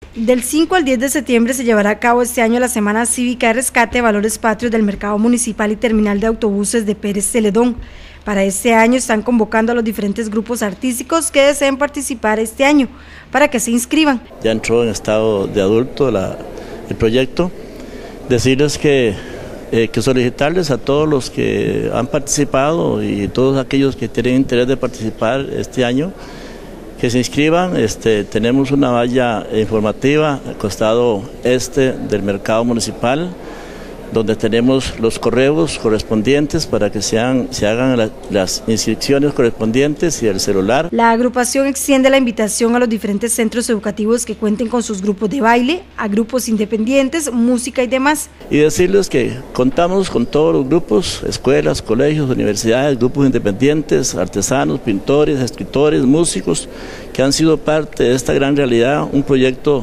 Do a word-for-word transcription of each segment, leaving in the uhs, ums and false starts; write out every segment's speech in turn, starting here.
Del cinco al diez de septiembre se llevará a cabo este año la Semana Cívica de Rescate de Valores Patrios del Mercado Municipal y Terminal de Autobuses de Pérez Celedón. Para este año están convocando a los diferentes grupos artísticos que deseen participar este año para que se inscriban. Ya entró en estado de adulto la, el proyecto. Decirles que, eh, que solicitarles a todos los que han participado y todos aquellos que tienen interés de participar este año, que se inscriban. Este, tenemos una valla informativa al costado este del mercado municipal, donde tenemos los correos correspondientes para que sean, se hagan la, las inscripciones correspondientes y el celular. La agrupación extiende la invitación a los diferentes centros educativos que cuenten con sus grupos de baile, a grupos independientes, música y demás. Y decirles que contamos con todos los grupos, escuelas, colegios, universidades, grupos independientes, artesanos, pintores, escritores, músicos, que han sido parte de esta gran realidad, un proyecto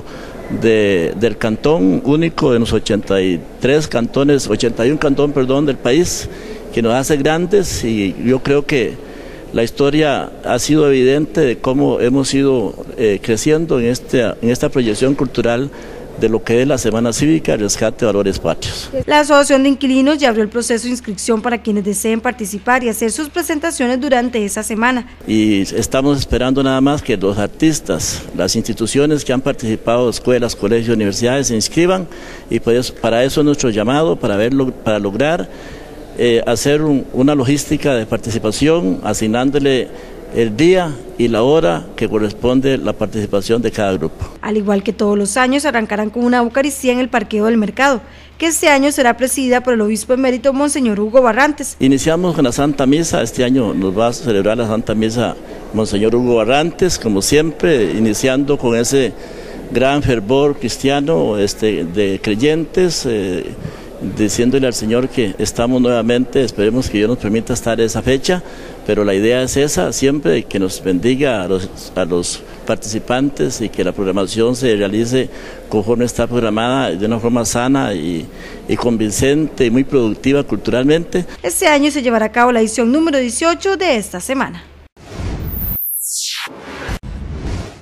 De, del cantón único de los ochenta y tres cantones, ochenta y uno cantón, perdón, del país, que nos hace grandes, y yo creo que la historia ha sido evidente de cómo hemos ido eh, creciendo en, este, en esta proyección cultural de lo que es la Semana Cívica de Rescate de Valores Patrios. La Asociación de Inquilinos ya abrió el proceso de inscripción para quienes deseen participar y hacer sus presentaciones durante esa semana. Y estamos esperando nada más que los artistas, las instituciones que han participado, escuelas, colegios, universidades, se inscriban, y pues para eso es nuestro llamado, para, verlo, para lograr eh, hacer un, una logística de participación, asignándole el día y la hora que corresponde la participación de cada grupo. Al igual que todos los años, arrancarán con una Eucaristía en el parqueo del mercado, que este año será presidida por el obispo emérito Monseñor Hugo Barrantes. Iniciamos con la Santa Misa. Este año nos va a celebrar la Santa Misa Monseñor Hugo Barrantes, como siempre, iniciando con ese gran fervor cristiano este, de creyentes, eh, diciéndole al Señor que estamos nuevamente, esperemos que Dios nos permita estar esa fecha, pero la idea es esa, siempre que nos bendiga a los, a los participantes y que la programación se realice conforme está programada, de una forma sana y, y convincente y muy productiva culturalmente. Este año se llevará a cabo la edición número dieciocho de esta semana.